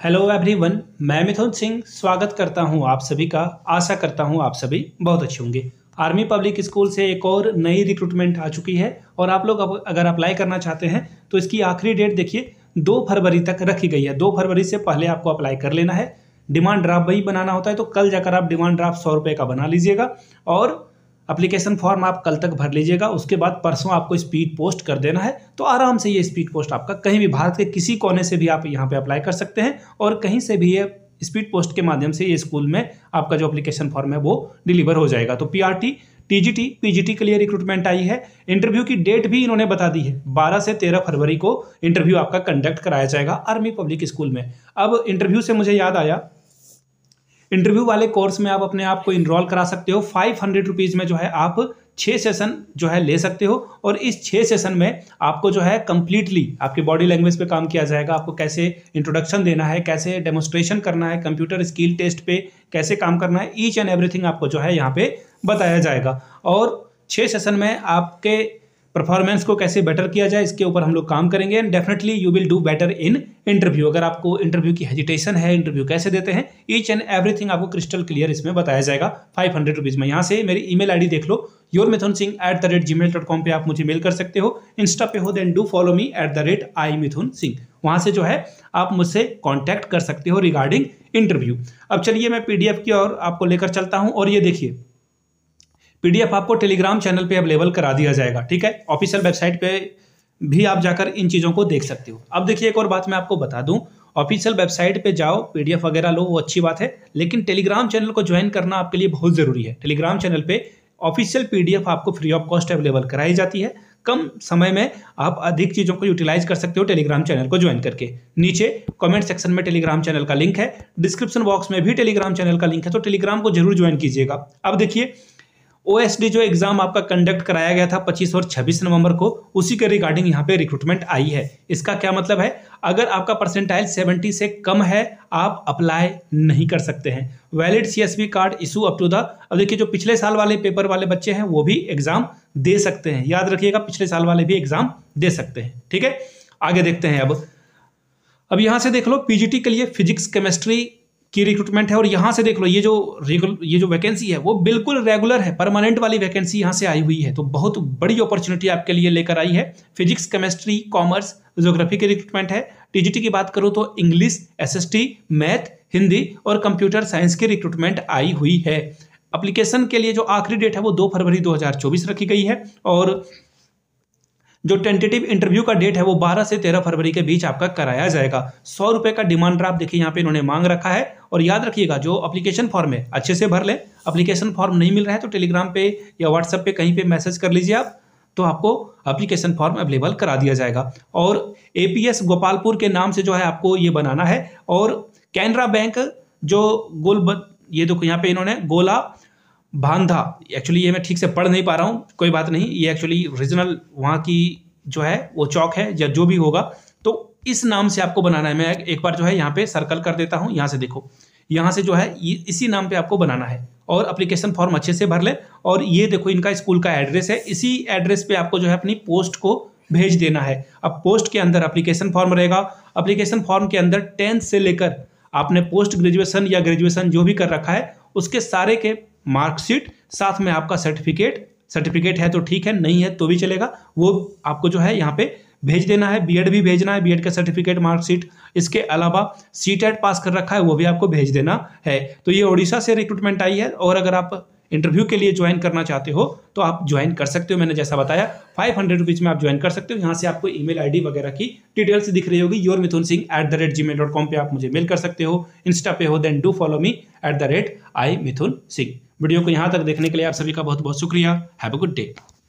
Hello everyone, मैं मिथुन सिंह स्वागत करता हूं आप सभी का। आशा करता हूं आप सभी बहुत अच्छे होंगे। आर्मी पब्लिक स्कूल से एक और नई रिक्रूटमेंट आ चुकी है और आप लोग अगर अप्लाई करना चाहते हैं तो इसकी आखिरी डेट देखिए 2 फरवरी तक रखी गई है। 2 फरवरी से पहले आपको अप्लाई कर लेना है। डिमांड ड्राफ्ट वही बनाना होता है, तो कल जाकर आप डिमांड ड्राफ्ट 100 रुपये का बना लीजिएगा और एप्लीकेशन फॉर्म आप कल तक भर लीजिएगा। उसके बाद परसों आपको स्पीड पोस्ट कर देना है, तो आराम से ये स्पीड पोस्ट आपका कहीं भी भारत के किसी कोने से भी आप यहाँ पे अप्लाई कर सकते हैं और कहीं से भी ये स्पीड पोस्ट के माध्यम से ये स्कूल में आपका जो एप्लीकेशन फॉर्म है वो डिलीवर हो जाएगा। तो पीआरटी, टीजीटी, पीजीटी के लिए रिक्रूटमेंट आई है। इंटरव्यू की डेट भी इन्होंने बता दी है, 12 से 13 फरवरी को इंटरव्यू आपका कंडक्ट कराया जाएगा आर्मी पब्लिक स्कूल में। अब इंटरव्यू से मुझे याद आया, इंटरव्यू वाले कोर्स में आप अपने आप को इनरोल करा सकते हो। 500 रुपीज़ में जो है आप 6 सेशन जो है ले सकते हो और इस 6 सेशन में आपको जो है कंप्लीटली आपकी बॉडी लैंग्वेज पे काम किया जाएगा। आपको कैसे इंट्रोडक्शन देना है, कैसे डेमोस्ट्रेशन करना है, कंप्यूटर स्किल टेस्ट पे कैसे काम करना है, ईच एंड एवरीथिंग आपको जो है यहाँ पे बताया जाएगा। और 6 सेशन में आपके परफॉर्मेंस को कैसे बेटर किया जाए इसके ऊपर हम लोग काम करेंगे and definitely you will do better in interview. अगर आपको इंटरव्यू की हेजिटेशन है, इंटरव्यू कैसे देते हैं, ईच एंड एवरीथिंग आपको क्रिस्टल क्लियर इसमें बताया जाएगा 500 रुपीज़ में। यहाँ से मेरी ईमेल आईडी देख लो, yourmithunsingh@gmail.com पे आप मुझे मेल कर सकते हो। इंस्टा पे हो then do follow me @imithunsingh। वहाँ से जो है आप मुझसे कॉन्टैक्ट कर सकते हो रिगार्डिंग इंटरव्यू। अब चलिए मैं पीडीएफ की ओर आपको लेकर चलता हूँ और ये देखिए पीडीएफ आपको टेलीग्राम चैनल पे अवेलेबल करा दिया जाएगा। ठीक है, ऑफिशियल वेबसाइट पे भी आप जाकर इन चीज़ों को देख सकते हो। अब देखिए एक और बात मैं आपको बता दूं, ऑफिशियल वेबसाइट पे जाओ, पीडीएफ वगैरह लो, वो अच्छी बात है, लेकिन टेलीग्राम चैनल को ज्वाइन करना आपके लिए बहुत ज़रूरी है। टेलीग्राम चैनल पे ऑफिशियल पीडीएफ आपको फ्री ऑफ कॉस्ट अवेलेबल कराई जाती है। कम समय में आप अधिक चीज़ों को यूटिलाइज कर सकते हो टेलीग्राम चैनल को ज्वाइन करके। नीचे कमेंट सेक्शन में टेलीग्राम चैनल का लिंक है, डिस्क्रिप्शन बॉक्स में भी टेलीग्राम चैनल का लिंक है, तो टेलीग्राम को जरूर ज्वाइन कीजिएगा। अब देखिए ओएसडी जो एग्जाम आपका कंडक्ट कराया गया था 25 और 26 नवंबर को, उसी के रिगार्डिंग यहाँ पे रिक्रूटमेंट आई है। इसका क्या मतलब है, अगर आपका परसेंटाइल 70 से कम है आप अप्लाई नहीं कर सकते हैं। Valid CSV card issue up to the, अब देखिए जो पिछले साल वाले पेपर वाले बच्चे हैं वो भी एग्जाम दे सकते हैं, याद रखिएगा पिछले साल वाले भी एग्जाम दे सकते हैं। ठीक है, आगे देखते हैं। अब यहाँ से देख लो पीजीटी के लिए फिजिक्स केमिस्ट्री की रिक्रूटमेंट है और यहाँ से देख लो ये जो वैकेंसी है वो बिल्कुल रेगुलर है, परमानेंट वाली वैकेंसी यहाँ से आई हुई है, तो बहुत बड़ी अपॉर्चुनिटी आपके लिए लेकर आई है। फिजिक्स, केमिस्ट्री, कॉमर्स, ज्योग्राफी की रिक्रूटमेंट है। टीजीटी की बात करूँ तो इंग्लिश, एसएसटी, मैथ, हिंदी और कंप्यूटर साइंस की रिक्रूटमेंट आई हुई है। एप्लीकेशन के लिए जो आखिरी डेट है वो 2 फरवरी 2024 रखी गई है और जो टेंटेटिव इंटरव्यू का डेट है वो 12 से 13 फरवरी के बीच आपका कराया जाएगा। 100 रुपये का डिमांड ड्राफ्ट देखिए यहाँ पे इन्होंने मांग रखा है। और याद रखिएगा जो एप्लीकेशन फॉर्म है अच्छे से भर लें। एप्लीकेशन फॉर्म नहीं मिल रहा है तो टेलीग्राम पे या व्हाट्सएप पे कहीं पे मैसेज कर लीजिए आप, तो आपको एप्लीकेशन फॉर्म अवेलेबल करा दिया जाएगा। और एपीएस गोपालपुर के नाम से जो है आपको ये बनाना है। और कैनरा बैंक जो ये देखो यहाँ पे इन्होंने गोला बांधा, एक्चुअली ये मैं ठीक से पढ़ नहीं पा रहा हूँ, कोई बात नहीं, ये एक्चुअली रीजनल वहाँ की जो है वो चौक है या जो भी होगा, तो इस नाम से आपको बनाना है। मैं एक बार जो है यहाँ पे सर्कल कर देता हूँ, यहाँ से देखो, यहाँ से जो है इसी नाम पे आपको बनाना है और एप्लीकेशन फॉर्म अच्छे से भर ले। और ये देखो इनका स्कूल का एड्रेस है, इसी एड्रेस पे आपको जो है अपनी पोस्ट को भेज देना है। अब पोस्ट के अंदर एप्लीकेशन फॉर्म रहेगा, एप्लीकेशन फॉर्म के अंदर 10th से लेकर आपने पोस्ट ग्रेजुएशन या ग्रेजुएशन जो भी कर रखा है उसके सारे के मार्कशीट, साथ में आपका सर्टिफिकेट है तो ठीक है, नहीं है तो भी चलेगा, वो आपको जो है यहाँ पे भेज देना है। बीएड भी भेजना है, बीएड का सर्टिफिकेट, मार्कशीट, इसके अलावा सीटेट पास कर रखा है वो भी आपको भेज देना है। तो ये उड़ीसा से रिक्रूटमेंट आई है और अगर आप इंटरव्यू के लिए ज्वाइन करना चाहते हो तो आप ज्वाइन कर सकते हो। मैंने जैसा बताया 500 रुपीज़ में आप ज्वाइन कर सकते हो। यहाँ से आपको ईमेल आईडी वगैरह की डिटेल्स दिख रही होगी, yourmithunsingh@gmail.com पे आप मुझे मेल कर सकते हो। इंस्टा पे हो then do follow me @imithunsingh। Video को यहाँ तक देखने के लिए आप सभी का बहुत बहुत शुक्रिया। Have a good day.